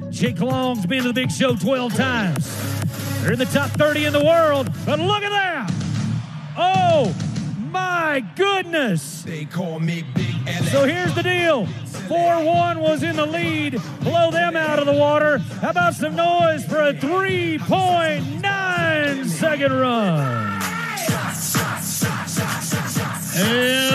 Jake Long's been to the big show 12 times. They're in the top 30 in the world, but look at that! Oh, my goodness! They call me Big L. So here's the deal. 4-1 was in the lead. Blow them out of the water. How about some noise for a 3.9 second run? And